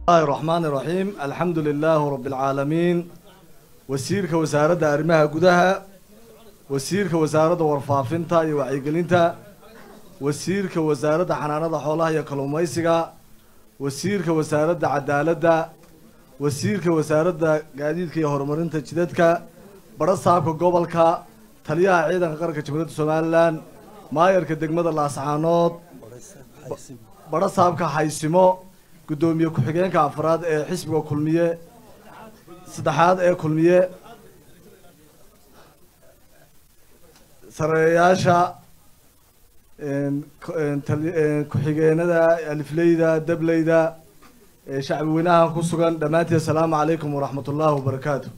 الله الرحمن الرحيم الحمد لله رب العالمين وسيرك وزارة أرمها جدها وسيرك وزارة ورفافنتا يوعيقلينتا وسيرك وزارة حنانة حولها يكلوميسيغا وسيرك وزارة عدالة وسيرك وزارة قاعديدك يهرمرينتا جددك برصابك قبلك تليها عيدا قرك جمهورية سوماليلاند مايرك دقمدا لاسعانود برصابك حيسمو قدومي كحجين كأفراد حسب وكلمية صدحات كلمية سرياشة كحجين هذا الفليدا دبليدا شعب وينها خصوصا دماتي السلام عليكم ورحمة الله وبركاته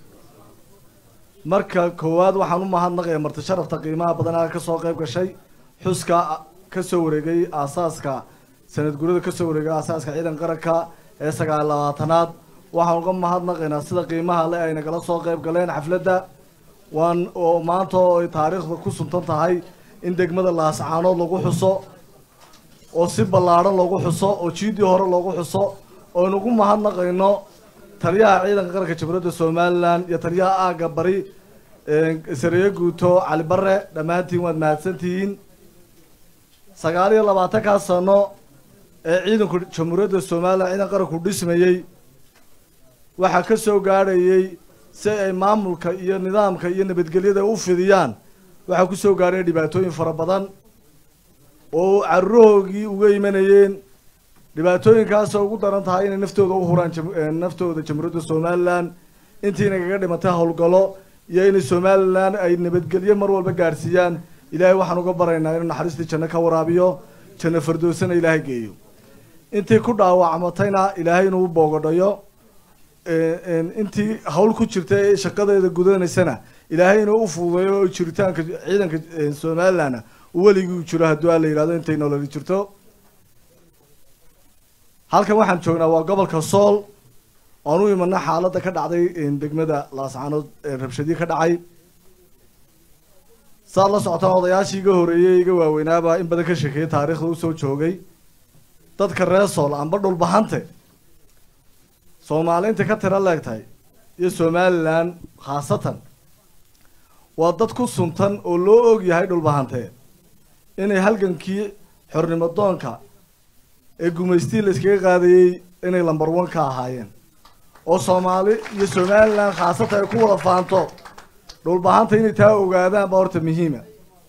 مركا كواد وحنو ما هنقي مرتشرف تقييمها بدنا كسوق كشيء حسكا كسورجي أساسك سند جرود كسورجا أساس كعيدا قركا إسقى اللواتنات وحنقوم مهضنا قنا صدق قيمها لا أين قلا سوق قلنا حفلة وما أنتو تاريخ كوسن تنتهي إن دقمة الله سعانود لقو حصو وسب اللارن لقو حصو وشيدي هور لقو حصو ونقوم مهضنا قنا تريا عيدا قركا جبرود سوماليلاند يتريا أجبري سريع جوتو على برا دماتي وماتسنتين سجاري الله بعتك السنة عيدا جمهورية الصومال عيدا قرر كرديس ميجي وحكسو قاري سي مامل كي نظام كي نبتقلي ده وفديان وحكسو قاري دباتوين فربضان وعروقي وجيمانيين دباتوين كاسو قدران تاين نفتو ده وهران نفتو ده جمهورية الصومال انتي نقدر متاهل قلو يين الصومال أي نبتقلي مرول بقارسيان إلهي وحنو قبرنا إنه حريستي كنا كورابيو كنا فردوسنا إلهي جيو أنتي كودا وعمتينا إلهي نو بوغدايو أنتي هول كوتشرتي شقادة جودنا السنة إلهي نو فوضيو شرتان عيدا كسومالنا ولي يشرها الدوال اللي هذا أنتي نولي شرتو هالك واحد شونا وقبل كسول أنو يمنع حالة كده عادي دقمة لاسعانو ربشدي كده عاي صار الله سبحانه وضياشي جهورية جوا وينابا إن بدك شيء تاريخ وسوي شوقي تذكر رسول عن برضو البحنته سومالين تكتر الله يكتاي يسوماليلاند خاصة وضدكوا سنتن ولوج يهيدوا البحنته إن هالجن كي حرم الدونكا الجمستيل إسكي قاضي إن لمبروان كهاين وسومالي يسوماليلاند خاصة يكون فانتو دول بحانته إني تاو قاعدان بورت مهمة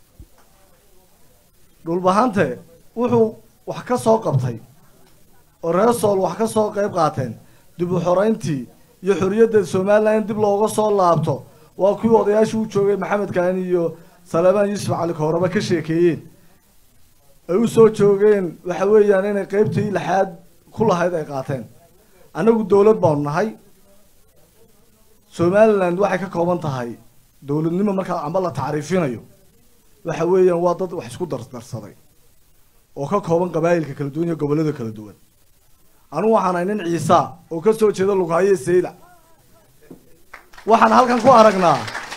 دول بحانته وحو وحكا سوق قبطي الرسول وحكا سوق قيب قاتين دبو حرينتي يحرية الصوماليلاند دب لوغا سوق لابتو وكي وضياشي وشوغي محمد كانيو سليمان يوسف على كهربا كشيكيين أيو سوق شوغين وحوي يعني قيبتي لحد كل هذا قاتين أنا قد دولة بورنهاي صوماليلاند وحكا كوبانتهاي دولنimo marka amba la taariifinayo waxa weeyaan waa dad wax isku darsaday oo ka kooban qabaayilka kala duwan iyo gobolada kala duwan anu waxaan nin Ciisa oo ka soo jeeda Luqaayo Sayda waxaan halkan ku aragnaa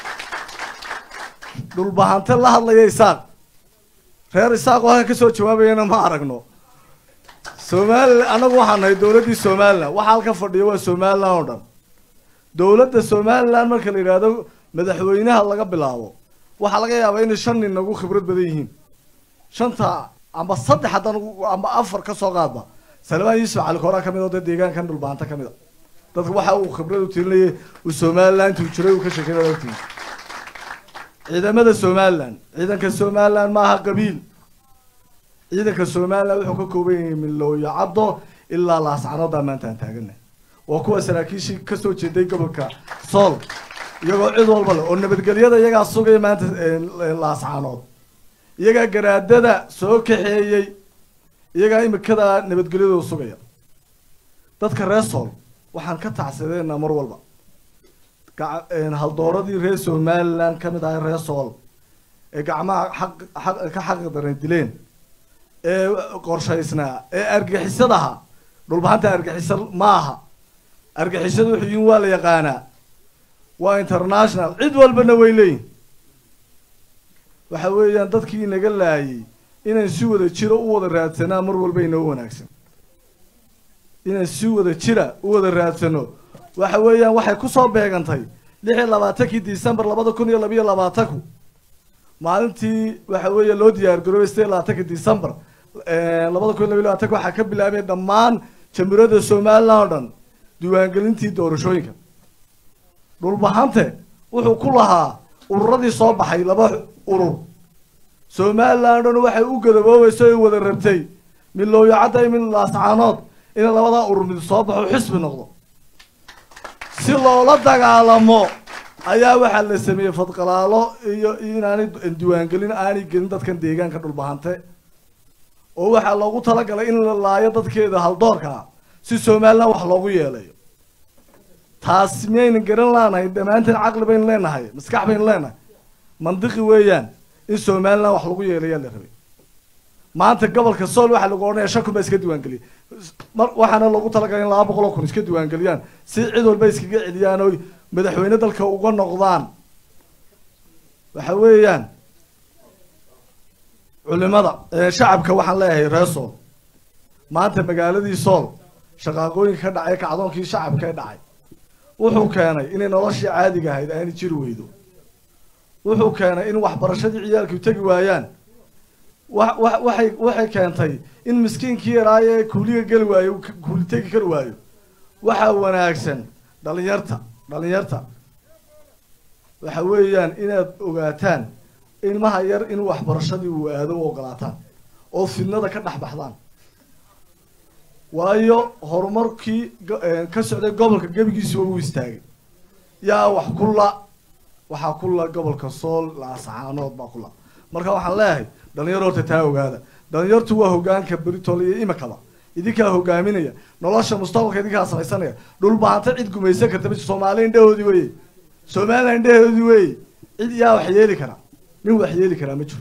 dul bahanta la hadlayay Isaaq reer Isaaq waxa ka soo jawaabayna ma aragno Soomaaliland anagu waxaan nahay dawladii Soomaaliland waxa halka fadhiyo waa Soomaaliland oo dhan dawladda Soomaaliland marka la yiraahdo madaxweynaha laga bilaabo waxa laga yaabaa in shan nin ugu khibrad badan yihiin shanta amba saddex hadan amba afar ka soo qaadba Salmaan Yuusuf Cali Koora kamid oo deegaankan dhulbaanta kamid dadku waxa uu khibrad u tirinayay oo Soomaaliland uu jiray oo ka shaqeynayay ciidamada Soomaaliland ciidanka Soomaaliland ma aha qabiil ciidanka Soomaaliland wuxuu ka kooban yahay min looyo cabdo ilaa laascanood maanta taaganay waa kuwa saraakiishii ka soo jeeday gobolka Sool iyagoo cid walba leh oo nabadgelyada iyaga sugay maanta laascaanood iyaga garaadada soo kaxeeyay iyaga imikada nabadgelyada sugaya dadka reesool waxaan ka tacsadeena mar walba hal dooradii reer Soomaaliland kamid ah reesool ee gacmaha xaq daran dileen ee qorshaysnaa ee argixisadaha dhulbaanta argixisad maaha argixisadu wuxuu waa la yaqaanaa waa international cid walbana way leeyihiin waxa weeyaan dadkii naga laayay inaan si wada jiro u wada raadsanaa mar walba inoo wanaagsan inaan si wada jira u wada raadsano waxa weeyaan waxay ku soo beegantay 26 December 2022 maalintii waxa weeye loo diyaar garoobay 26 December 2022 waxa ka bilaabay dhammaan jamhuuriyadda Soomaaliland oo dhan diiwaangelintii doorashooyinka dhulbahante wuxuu ku lahaa ururadii soo baxay laba urur Soomaaliland oo waxay u gadaboobayso ay wada rabtay min loo yacday min laascaanood in labada urur mid soo baxo xisbi noqdo si loola dagaalamo ayaa waxa la sameeyay fadqalaalo iyo inaanay diiwaangelin aanay gelin dadkan deegaanka dhulbahante oo waxa loogu talagalay in la laayo dadkeeda hal doorka si Soomaaliland wax loogu yeelayo taas miyayna garan laanahay dhamaanteen caqli bayn leenahay maskax bayn leenahay mandiqi weeyaan in Soomaaliland wax lagu yeelayo la rabay maanta gobolka Sool waxa lagu oranayaa shaqo ba iska diiwaangeliyay waxaana loogu talagalay in 200 kun iska diiwaangeliyaan si cid walba iskaga celiyaan oo madaxweyne dalka uga noqdaan waxa weeyaan culimada shacabka waxaan leeyahay reeso maanta magaaladii Sool shaqooyin ka dhacay kacdoonkii shacabka ee dhacay wuxuu keenay in noloshii caadiga ahayd ay jiri weydo wuxuu keenay in waxbarashadii ciyaalku tagi waayaan waxay keentay in miskiinkii yaraaye kuuliga gali waayo kuuli tagi kar waayo waxa wanaagsan dhalinyarta waxa weeyaan inaad ogaataan ilmaha yar in waxbarashadii uu aado u ogolaataan oo fidnada ka dhaxbaxdaan waayo horumarkii ka socday gobolka gabigiisa uu istaagay yaa waxa kula gobolka Sool laascaanood baa kula marka waxaan leeyahay dhalinyarada taa ogaada dhalinyartu waa hoggaanka Britol iyo imakaba idinka hogaaminaya nolosha mustaqbalka idinka samaysanaya dhul baanta cid gumaysan karta Soomaaliland indhahoodii way cid yaa wax yeeli kara nin wax yeeli kara ma jiro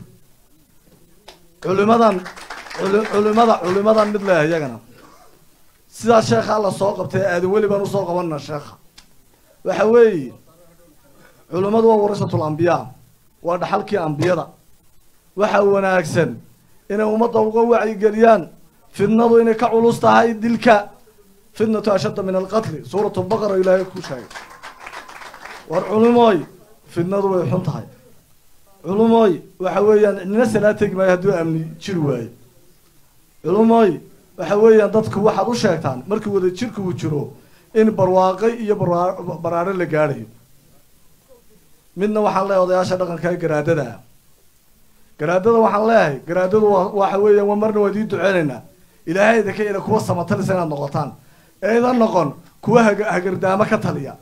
culimadan mid leeyahay iyagana sida sheekha la soo qabtay aad wali baan u soo qabanna sheekha waxa weeye culimadu waa warasatul anbiya waa dhaxalkii anbiyada waxa wanaagsan inay ummadda uga wacyi galiyaan fidnadu inay ka culus tahay dilka fidnatu ashadda min al-qatl suuratu al-baqara ilaahay ku sheegay war culimoy fidnadu way xun tahay culimoy waxa weeyaan inna salaatigi ma haduu amni jir waay culimoy waxa weeyaan dadku waxaad u sheegtaan markii wada jirku uu jiro in barwaaqay iyo baraare la gaarayo midna waxaan leeyahay odayaasha dhaqanka garaadada waxaan leeyahay garaadadu waxa weeyaan waa marna wadi duceynayna ilaahay idinka ila kuwa samatalis inaad noqotaan eedan noqon kuwa hagardaama ka taliya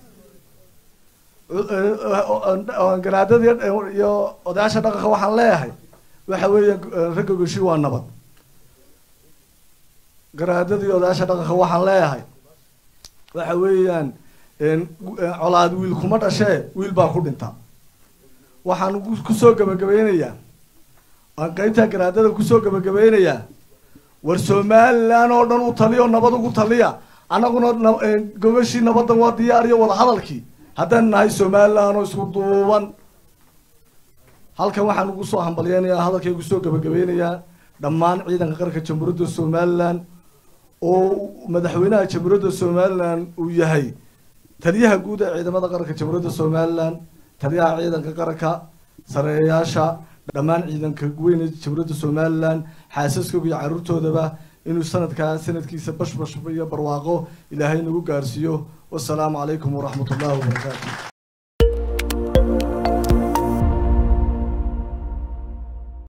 garaadada iyo odayaasha dhaqanka waxaan leeyahay waxa weeyaan ragga goshi waa nabad garaadada iyo odayaasha dhaqanka waxaan leeyahay waxa weeyaan colaad wiil kuma dhashee wiil baa ku dhinta waxaan ku soo gabagabeynayaa aan qaybta garaadada ku soo gabagabeynayaa war Soomaaliland oo dhan u taliyo nabad ugu taliya anaguna gogashii nabadan waa diyaar iyo wada hadalkii haddaan nahay Soomaaliland oo isku duuban halkan waxaan ugu soo hambalyeynaya hadalkay ugu soo gabagabeynayaa dhammaan ciidanka qaranka jamhuuriyadda Soomaaliland oo madaxweynaha jamhuuriyadda Soomaaliland uu yahay taliyaha guud ee ciidamada qaranka jamhuuriyadda Soomaaliland taliyaha ciidanka qaranka sareeyaasha dhammaan ciidanka weyn ee jamhuuriyadda Soomaaliland xaasaskooda iyo caruurtoodaba inuu sanadkiisa bashbash iyo barwaaqo ilaahay nagu gaarsiiyo wassalaamu calaykum waraxmatullaahi wabarakaatuh